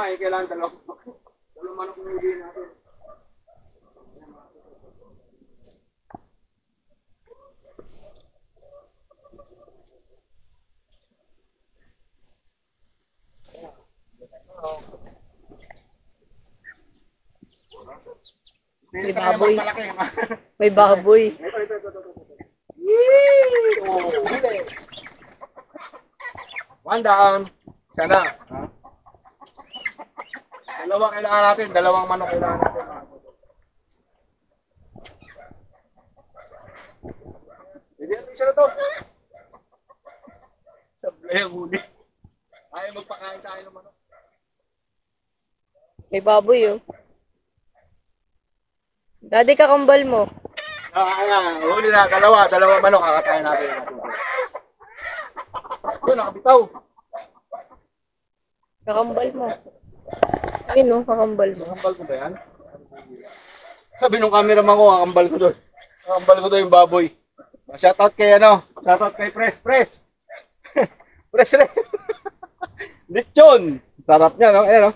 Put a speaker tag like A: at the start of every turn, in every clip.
A: nga eh, kailangan dalawang manok na hindi natin.
B: May baboy. May baboy.
A: One down. Sana. Dalawa kailangan natin. Dalawang manok kailangan natin. Hindi natin isa na to. Sablay ang huli. Ayaw magpakain sa akin ng manok.
B: May baboy, oh. Daddy, kakambal mo.
A: Huli na. Dalawa manok. Kakatayin natin. Ito, nakabitaw.
B: Kakambal mo. Ayun, oh, kakambal mo.
A: Kakambal ko ba yan? Sabi nung cameraman ko, kakambal ko doon. Kakambal ko doon yung baboy. Shoutout kay shoutout kay Press. Press rin. Lechon. Sarap niya, no? Ayan, no?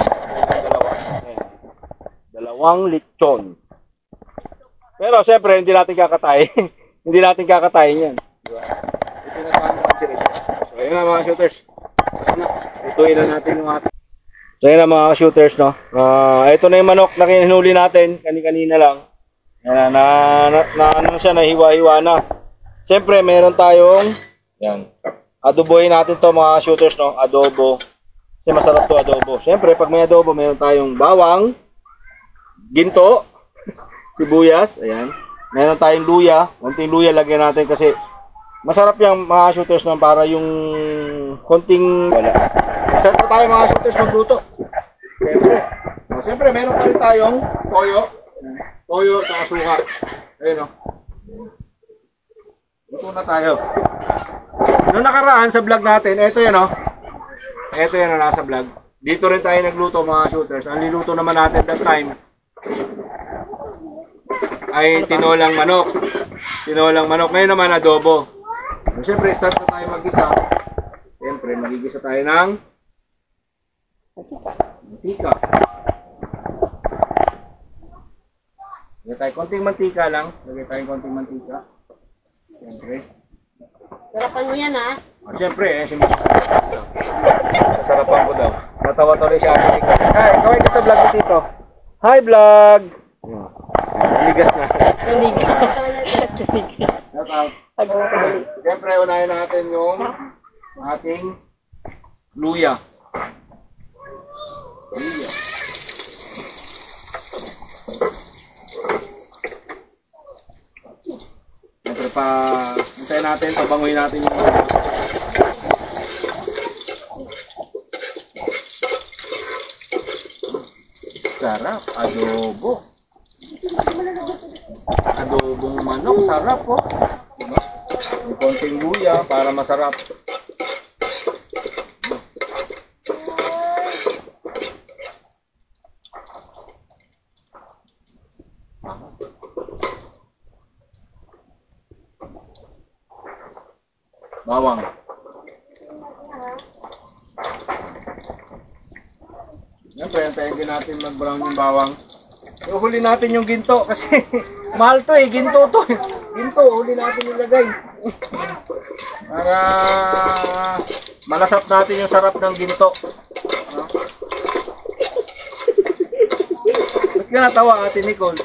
A: Dalawang lechon. Pero syempre, hindi natin kakatayin. Hindi natin kakatayin yan. Diba? Ito na natin sila. So, ayun na mga shooters. Ituin na natin yung ating. So, ayun na mga shooters, no? Ito na yung manok na hinuli natin. Kanina lang. Yan ano siya, nahiwa-hiwa na. Siyempre, meron tayong yan. Adobohin natin to mga shooters, no? Adobo. Kasi masarap to adobo. Siyempre, pag may adobo, meron tayong bawang, ginto, sibuyas, ayan. Meron tayong luya. Konting luya lagyan natin kasi masarap yung mga shooters, no? Para yung konting wala. Start na tayo mga shooters magluto. Siyempre, meron pa rin tayong toyo. Toyo at suka. Ayun, no? Luto na tayo. Noong nakaraan sa vlog natin, ito yan, no? Ito yan na nasa vlog. Dito rin tayo nagluto mga shooters. Ang niluto naman natin that time ay tinolang manok. Tinolang manok. Ngayon naman adobo. Siyempre, start na tayo mag-isa. Siyempre, magigisa tayo ng mantika. Lagay tayo konting mantika lang. Lagay tayo konting mantika. Siyempre.
C: Sarapan mo yan, ha?
A: Siyempre, si Mrs. Masarapan ko daw. Natawa tuloy si Ate Nico. Hi, kaway ka sa vlog ni Tito. Hi, vlog! Naligas na. Siyempre, unahin natin yung ating luya. Siyempre, hintayin natin, pabanguhin natin yung sarap, adobo. Adobong manok, sarap po. Yung konting luya para masarap. Bawang. Siyempre, antayin din natin mag-brown yung bawang. Huli natin yung ginto kasi mahal to eh, ginto to. Ginto, huli natin yung lagay. Para malasap natin yung sarap ng ginto. Ba't ka natawa, Ate Nicole?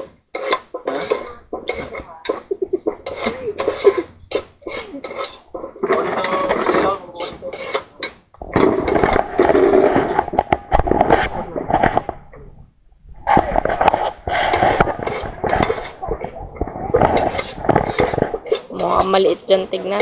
B: Mukhang maliit dyan tignan.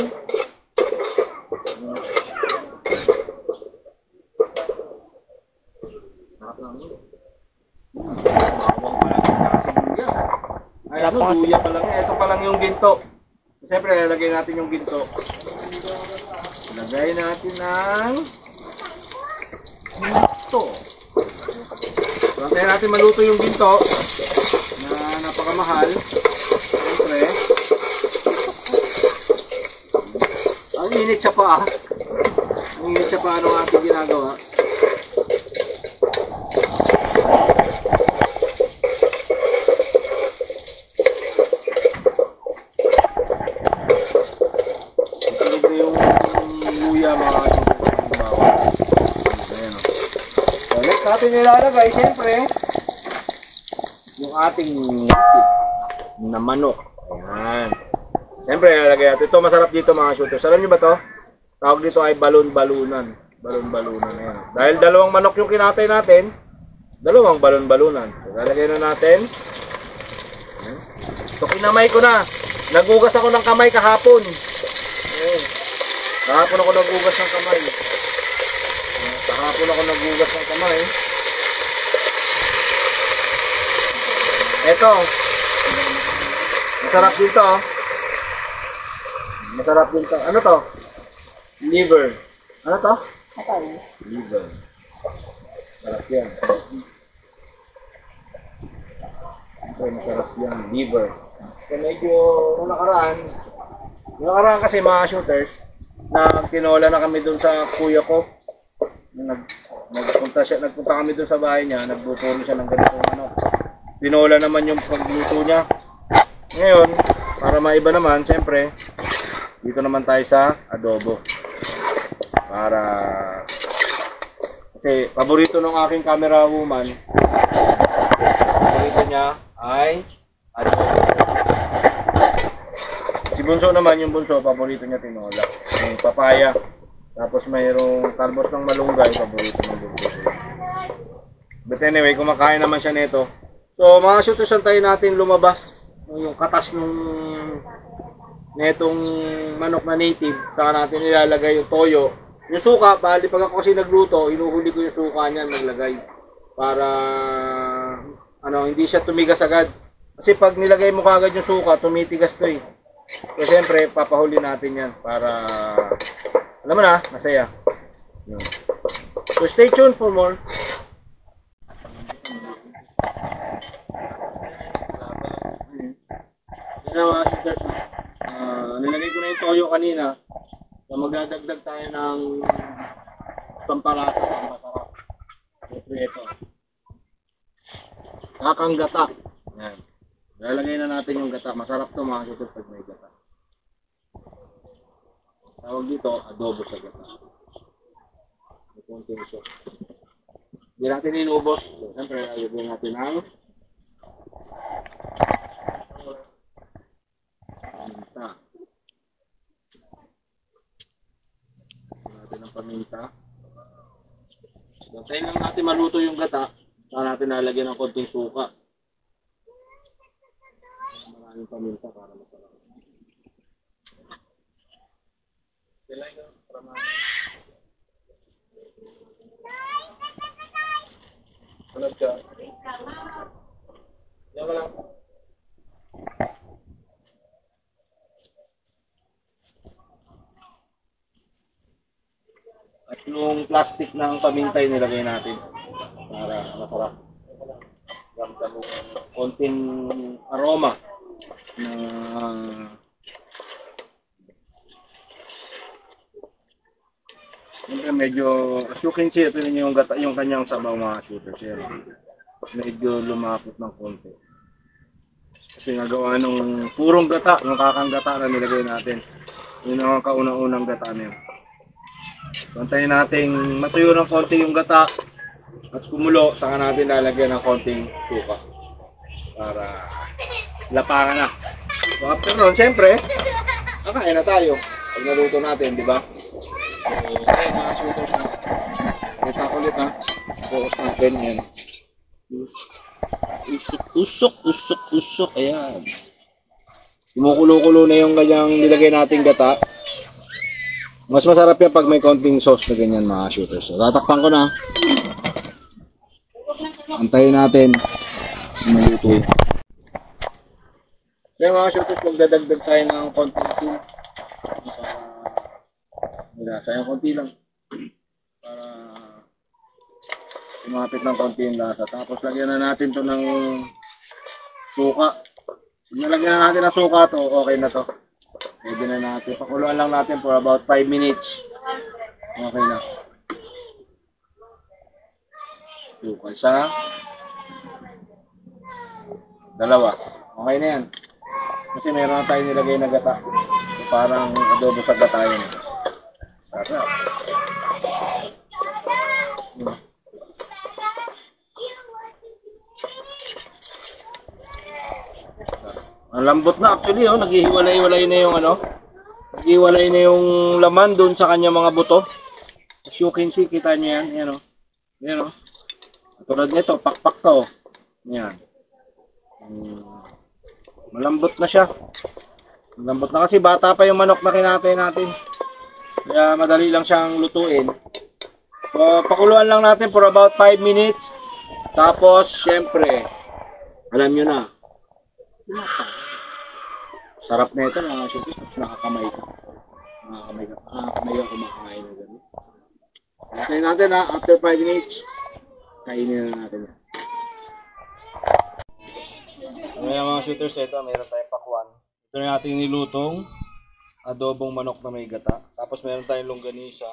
A: Ay, luya pa lang. Ito pa lang yung ginto. Siyempre, lagay natin yung ginto. Lagay natin ng ginto. Antayin natin maluto yung ginto na napakamahal. Siyempre. Ang init siya pa. Ang init siya pa anong ating ginagawa. natin nilalagay, siyempre, yung ating na manok. Ayan. Siyempre, nilalagay natin. Ito masarap dito mga shooters. Alam nyo ba to? Tawag dito ay balon-balunan. Balon-balunan. Ayan. Dahil dalawang manok yung kinatay natin, dalawang balon-balunan. So, lalagay na natin. Ayan. So, kinamay ko na. Nagugas ako ng kamay kahapon. Ayan. Kahapon ako nagugas ng kamay. Ayan. Kahapon ako nagugas ng kamay. Eto. Masarap dito. Masarap dito. Ano to? Liver. Ano to? Liver. Masarap yan. Ito, masarap yan. Liver. So medyo nung nakaraan kasi mga shooters, tinola na kami dun sa kuya ko. Nagpunta kami dun sa bahay niya, nagluto siya ng ganitong ano. Tinola naman yung pagluto niya. Ngayon, para maiba naman, siyempre, dito naman tayo sa adobo. Kasi paborito ng aking camera woman, paborito niya ay adobo. Si Bunso naman, yung Bunso, paborito niya tinola. Yung papaya. Tapos mayroong talbos ng malunggay, paborito ng Bunso. But anyway, kumakain naman siya nito. So mga shooters, antayin natin lumabas yung katas netong manok na native. Saka natin ilalagay yung toyo. Yung suka, bali pag ako kasi nagluto, inuhuli ko yung suka niyan, naglagay. Para hindi siya tumigas agad. Kasi pag nilagay mo kagad yung suka, tumitigas to eh. So siyempre, papahuli natin yan para, alam mo na, masaya. Yun. So stay tuned for more. Yan mga shooters, nilagay ko na yung toyo kanina. So magdadagdag tayo ng pampalasa, pampasarap. Ito. Kakang gata. Yan. Lalagay na natin yung gata. Masarap to mga shooters pag may gata. Tawag dito, adobo sa gata. May konting sauce. Hindi natin inubos. So, siyempre, ayun natin ang paminta. Natin ang paminta. Tayo lang natin maluto yung gata. Saka natin nalagyan ng konting suka. Maraming paminta para masarap. Kailangan para Sunod ka. Yan ka lang. At yung plastic ng pamintay nilagay natin para masarap. Ramdam mo konting aroma na medyo, as you can see, ito yung gata, yung kanyang sabaw mga shooters. Yan. Medyo lumapot ng konti. Kasi nagawa nung purong gata, yung kakang gata na nilagay natin. Yun ang kaunang-unang gata na yun. Pantayin natin matuyo ng konti yung gata at kumulo, saka natin lalagyan ng konting suka para lapangan na. So after nun, siyempre, kakain na tayo pag naluto natin, di ba? So, ayun mga shooters na. Kita ko ulit ha. Focus natin yan. Usok. Ayan. Kumukulo-kulo na yung ganyang nilagay nating gata. Mas masarap yan pag may konting sauce na ganyan mga shooters. So, tatakpan ko na. Antayin natin. Maluto. Kaya mga shooters, magdadagdag tayo ng konting asin. Sayang konti lang para lumapit ng konti yung lasa. Tapos lagyan na natin to ng suka. Pag nalagyan na natin ng suka to, okay na to. Pwede na natin. Pakuluan lang natin for about 5 minutes. Okay na. Suka isa. Dalawa. Okay na yan. Kasi meron na tayo nilagay na gata. So, parang adobo sa gata yun. Sarap. Ang lambot na actually, oh, naghihiwalay-hiwalay na yung ano. Naghihiwalay na yung laman doon sa kanya mga buto. As you can see, kita nyo yan. Yan, oh. Yan, oh. Tulad nito, pakpak to. Yan. Malambot na siya. Malambot na kasi bata pa yung manok na kinatay natin. Kaya madali lang siyang lutuin. So, pakuluan lang natin for about 5 minutes. Tapos, syempre, alam nyo na. Sarap na ito mga showcase. Tapos nakakamay ka. Nakakamay ka kumakain na gano'n. Hintayin natin ha. After 5 minutes, kainin na natin. So, mga shooters, ito, meron tayong pakwan. Ito na natin nilutong adobong manok na may gata. Tapos meron tayong longganisa.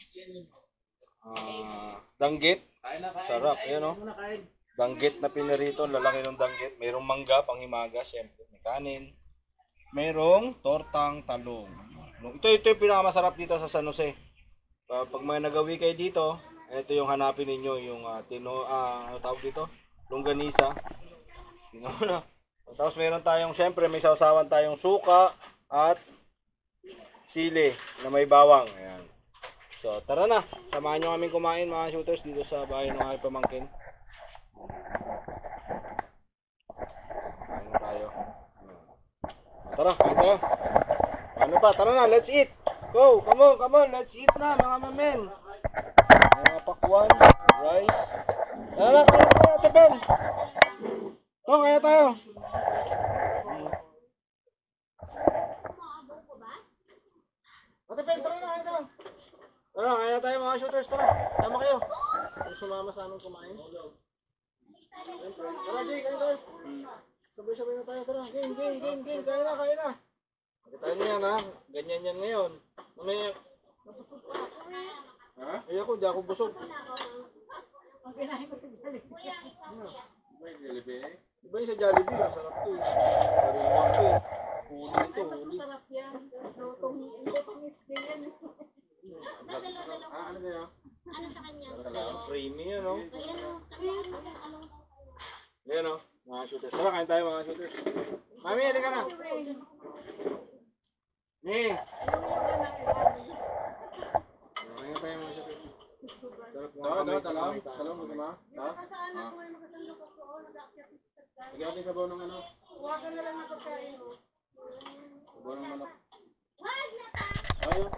A: Danggit. Sarap. Ayan o. Danggit na pinarito. Lalaki ng danggit. Merong mangga, panghimaga. Siyempre, may kanin. Merong tortang talong. Ito yung pinakamasarap dito sa San Jose. Pag may nagawi kayo dito, ito yung hanapin ninyo. Yung ano tawag dito? Longganisa. Na. Tapos meron tayong, syempre may sausawan tayong suka at sili na may bawang. Ayan. So tara na, samahan nyo kaming kumain mga shooters dito sa bahay ng aking pamangkin. Kain tayo. Tara, kain tayo. Ano pa? Tara na, let's eat. Go, come on, let's eat na mga mamen. Mga pakwan, rice. Tara na, Ate Ben. Oh, kaya tayo. Ate Ben, tara na, kaya tayo. Tara, kaya tayo mga shooters, tara. Tama kayo. Kung sumama sa amin kumain. Tara, Jay, kaya tayo. Sabay-sabay na tayo, tara. Game. Kaya na. Kita nyo yan ha. Ganyan yan ngayon. Mamaya. Ha? Ay ako, di ako busog. Iba yung sa Jollibee, masarap to eh. Sariwang to eh. Huli ito, huli.
B: Masarap yan. Lutong isda yan.
A: Ano na yan?
C: Ano sa kanya?
A: Creamy yan o. Yan o. Mga shooters. Tara, kain tayo mga shooters. Mami, hindi ka na. Ni. Kain tayo mga shooters. Sarap mga kamay. Talong, gusto mo? Ha? Lagyan natin sabaw ng ano?
B: Huwagan na lang na pagkain mo.
A: Sabaw ng manok. Ayaw.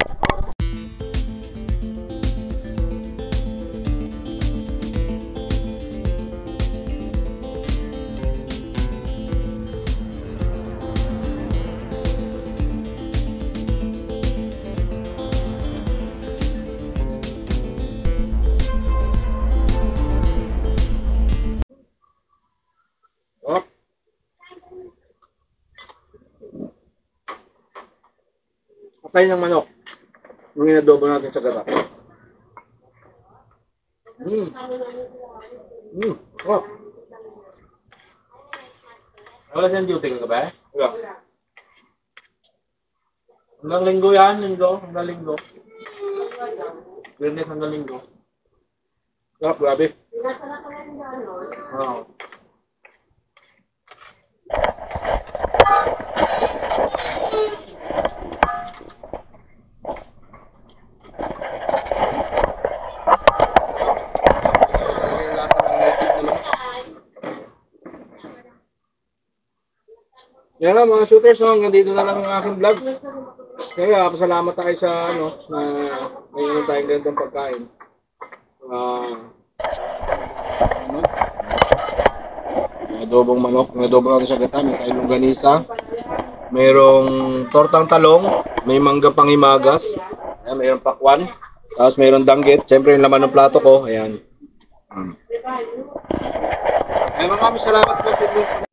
A: Patay ng manok. Yung inadobo natin sa gata. Oh.
D: Wala siyang duty ka ba?
A: Yeah.
D: Hanggang linggo yan, hanggang linggo. Wednesday hanggang linggo.
A: Oh, grabe.
D: Oo.
A: Yan lang mga shooters, no? Hanggang dito na lang ang aking vlog. Kaya pasalamat tayo sa ano, na mayroon tayong ganitong pagkain. Adobong manok, adobong natin sa gata, may tayong longganisa, mayroong tortang talong, may mangga panghimagas, ayan, mayroong pakwan, tapos mayroong danggit, siyempre yung laman ng plato ko, ayan.
D: Ay, maraming salamat po sa inyo.